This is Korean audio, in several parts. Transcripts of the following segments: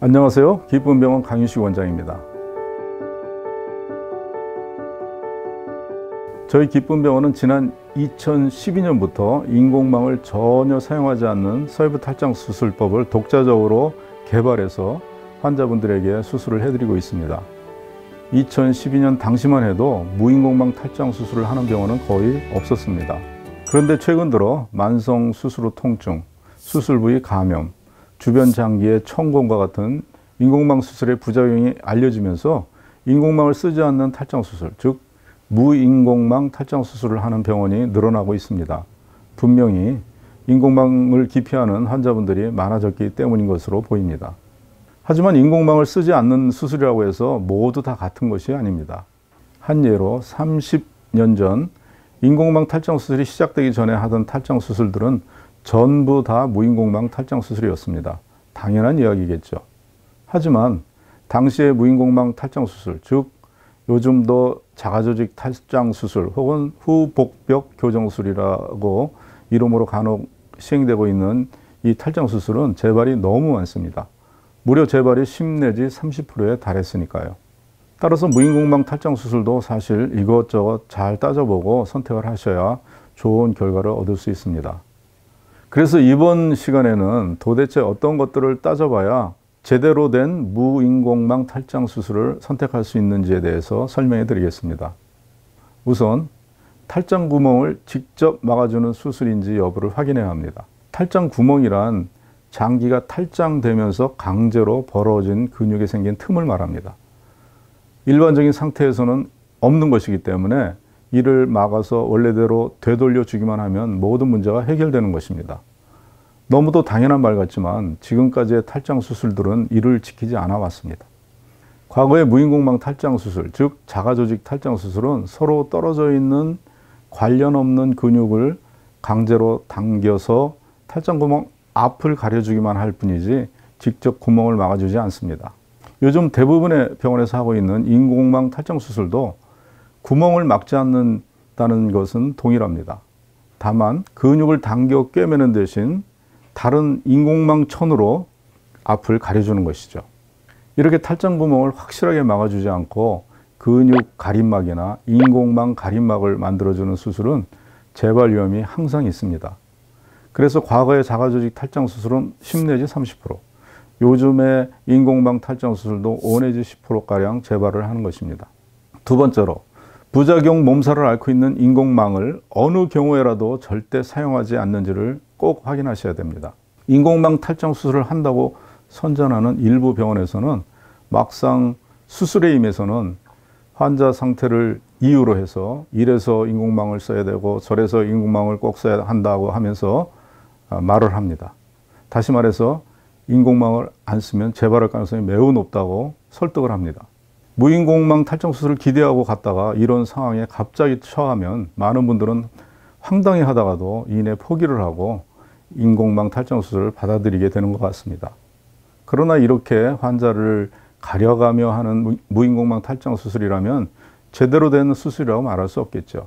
안녕하세요. 기쁨병원 강윤식 원장입니다. 저희 기쁨병원은 지난 2012년부터 인공망을 전혀 사용하지 않는 서해부 탈장 수술법을 독자적으로 개발해서 환자분들에게 수술을 해드리고 있습니다. 2012년 당시만 해도 무인공망 탈장 수술을 하는 병원은 거의 없었습니다. 그런데 최근 들어 만성 수술 후 통증, 수술 부위 감염, 주변 장기의 청곤과 같은 인공망 수술의 부작용이 알려지면서 인공망을 쓰지 않는 탈장 수술, 즉 무인공망 탈장 수술을 하는 병원이 늘어나고 있습니다. 분명히 인공망을 기피하는 환자분들이 많아졌기 때문인 것으로 보입니다. 하지만 인공망을 쓰지 않는 수술이라고 해서 모두 다 같은 것이 아닙니다. 한 예로 30년 전 인공망 탈장 수술이 시작되기 전에 하던 탈장 수술들은 전부 다 무인공망 탈장 수술이었습니다. 당연한 이야기겠죠. 하지만 당시의 무인공망 탈장 수술, 즉 요즘도 자가조직 탈장 수술 혹은 후복벽 교정술이라고 이름으로 간혹 시행되고 있는 이 탈장 수술은 재발이 너무 많습니다. 무려 재발이 10 내지 30%에 달했으니까요. 따라서 무인공망 탈장 수술도 사실 이것저것 잘 따져보고 선택을 하셔야 좋은 결과를 얻을 수 있습니다. 그래서 이번 시간에는 도대체 어떤 것들을 따져봐야 제대로 된 무인공망 탈장 수술을 선택할 수 있는지에 대해서 설명해 드리겠습니다. 우선 탈장 구멍을 직접 막아주는 수술인지 여부를 확인해야 합니다. 탈장 구멍이란 장기가 탈장되면서 강제로 벌어진 근육에 생긴 틈을 말합니다. 일반적인 상태에서는 없는 것이기 때문에 이를 막아서 원래대로 되돌려 주기만 하면 모든 문제가 해결되는 것입니다. 너무도 당연한 말 같지만 지금까지의 탈장 수술들은 이를 지키지 않아 왔습니다. 과거의 무인공망 탈장 수술, 즉 자가조직 탈장 수술은 서로 떨어져 있는 관련 없는 근육을 강제로 당겨서 탈장 구멍 앞을 가려주기만 할 뿐이지 직접 구멍을 막아주지 않습니다. 요즘 대부분의 병원에서 하고 있는 인공망 탈장 수술도 구멍을 막지 않는다는 것은 동일합니다. 다만 근육을 당겨 꿰매는 대신 다른 인공망 천으로 앞을 가려주는 것이죠. 이렇게 탈장 구멍을 확실하게 막아주지 않고 근육 가림막이나 인공망 가림막을 만들어주는 수술은 재발 위험이 항상 있습니다. 그래서 과거의 자가조직 탈장 수술은 10 내지 30%, 요즘의 인공망 탈장 수술도 5 내지 10%가량 재발을 하는 것입니다. 두 번째로, 부작용 몸살을 앓고 있는 인공망을 어느 경우에라도 절대 사용하지 않는지를 꼭 확인하셔야 됩니다. 인공망 탈장 수술을 한다고 선전하는 일부 병원에서는 막상 수술에 임해서는 환자 상태를 이유로 해서 이래서 인공망을 써야 되고 저래서 인공망을 꼭 써야 한다고 하면서 말을 합니다. 다시 말해서 인공망을 안 쓰면 재발할 가능성이 매우 높다고 설득을 합니다. 무인공망 탈장 수술을 기대하고 갔다가 이런 상황에 갑자기 처하면 많은 분들은 황당해 하다가도 이내 포기를 하고 인공망 탈장 수술을 받아들이게 되는 것 같습니다. 그러나 이렇게 환자를 가려가며 하는 무인공망 탈장 수술이라면 제대로 된 수술이라고 말할 수 없겠죠.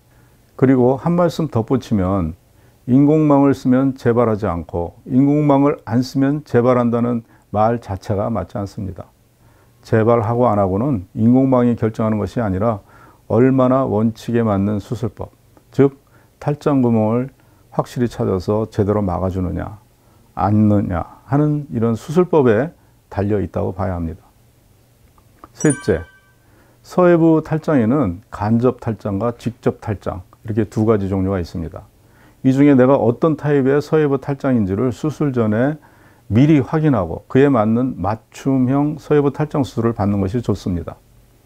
그리고 한 말씀 덧붙이면 인공망을 쓰면 재발하지 않고 인공망을 안 쓰면 재발한다는 말 자체가 맞지 않습니다. 재발하고 안 하고는 인공망이 결정하는 것이 아니라 얼마나 원칙에 맞는 수술법, 즉 탈장 구멍을 확실히 찾아서 제대로 막아주느냐, 않느냐 하는 이런 수술법에 달려 있다고 봐야 합니다. 셋째, 서해부 탈장에는 간접 탈장과 직접 탈장 이렇게 두 가지 종류가 있습니다. 이 중에 내가 어떤 타입의 서해부 탈장인지를 수술 전에 미리 확인하고 그에 맞는 맞춤형 서해부 탈장 수술을 받는 것이 좋습니다.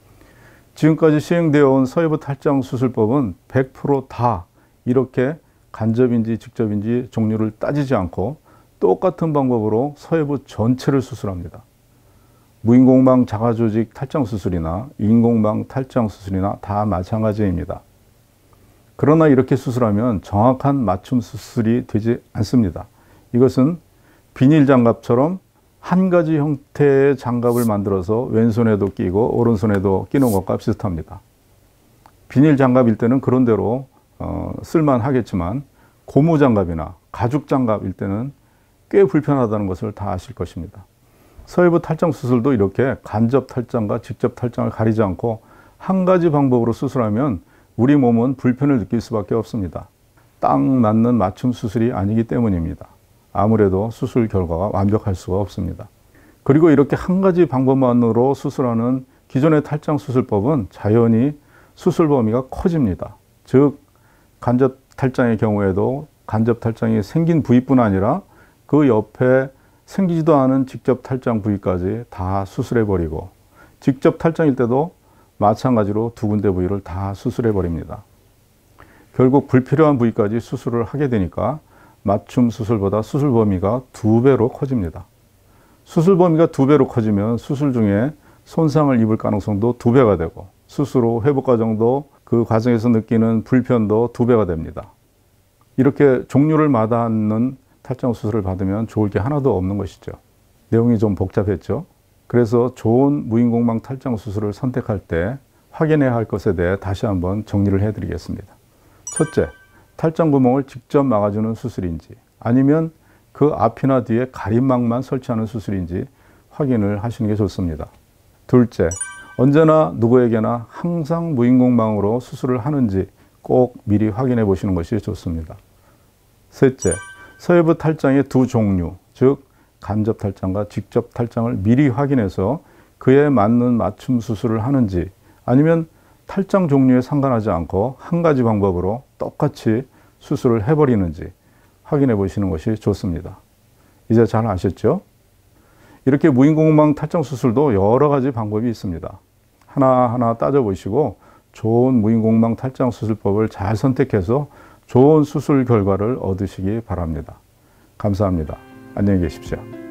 지금까지 시행되어 온 서해부 탈장 수술법은 100% 다 이렇게 간접인지 직접인지 종류를 따지지 않고 똑같은 방법으로 서해부 전체를 수술합니다. 무인공망 자가조직 탈장 수술이나 인공망 탈장 수술이나 다 마찬가지입니다. 그러나 이렇게 수술하면 정확한 맞춤 수술이 되지 않습니다. 이것은 비닐 장갑처럼 한 가지 형태의 장갑을 만들어서 왼손에도 끼고 오른손에도 끼는 것과 비슷합니다. 비닐 장갑일 때는 그런대로 쓸만하겠지만 고무 장갑이나 가죽 장갑일 때는 꽤 불편하다는 것을 다 아실 것입니다. 서해부 탈장 수술도 이렇게 간접 탈장과 직접 탈장을 가리지 않고 한 가지 방법으로 수술하면 우리 몸은 불편을 느낄 수밖에 없습니다. 딱 맞는 맞춤 수술이 아니기 때문입니다. 아무래도 수술 결과가 완벽할 수가 없습니다. 그리고 이렇게 한 가지 방법만으로 수술하는 기존의 탈장 수술법은 자연히 수술 범위가 커집니다. 즉 간접 탈장의 경우에도 간접 탈장이 생긴 부위뿐 아니라 그 옆에 생기지도 않은 직접 탈장 부위까지 다 수술해버리고, 직접 탈장일 때도 마찬가지로 두 군데 부위를 다 수술해버립니다. 결국 불필요한 부위까지 수술을 하게 되니까 맞춤 수술보다 수술 범위가 2배로 커집니다. 수술 범위가 2배로 커지면 수술 중에 손상을 입을 가능성도 2배가 되고, 수술 후 회복 과정도 그 과정에서 느끼는 불편도 2배가 됩니다. 이렇게 종류를 마다하는 탈장 수술을 받으면 좋을 게 하나도 없는 것이죠. 내용이 좀 복잡했죠. 그래서 좋은 무인공망 탈장 수술을 선택할 때 확인해야 할 것에 대해 다시 한번 정리를 해드리겠습니다. 첫째, 탈장 구멍을 직접 막아주는 수술인지 아니면 그 앞이나 뒤에 가림막만 설치하는 수술인지 확인을 하시는 게 좋습니다. 둘째, 언제나 누구에게나 항상 무인공망으로 수술을 하는지 꼭 미리 확인해 보시는 것이 좋습니다. 셋째, 서해부 탈장의 두 종류, 즉 간접 탈장과 직접 탈장을 미리 확인해서 그에 맞는 맞춤 수술을 하는지 아니면 탈장 종류에 상관하지 않고 한 가지 방법으로 똑같이 수술을 해버리는지 확인해 보시는 것이 좋습니다. 이제 잘 아셨죠? 이렇게 무인공망 탈장 수술도 여러 가지 방법이 있습니다. 하나하나 따져보시고 좋은 무인공망 탈장 수술법을 잘 선택해서 좋은 수술 결과를 얻으시기 바랍니다. 감사합니다. 안녕히 계십시오.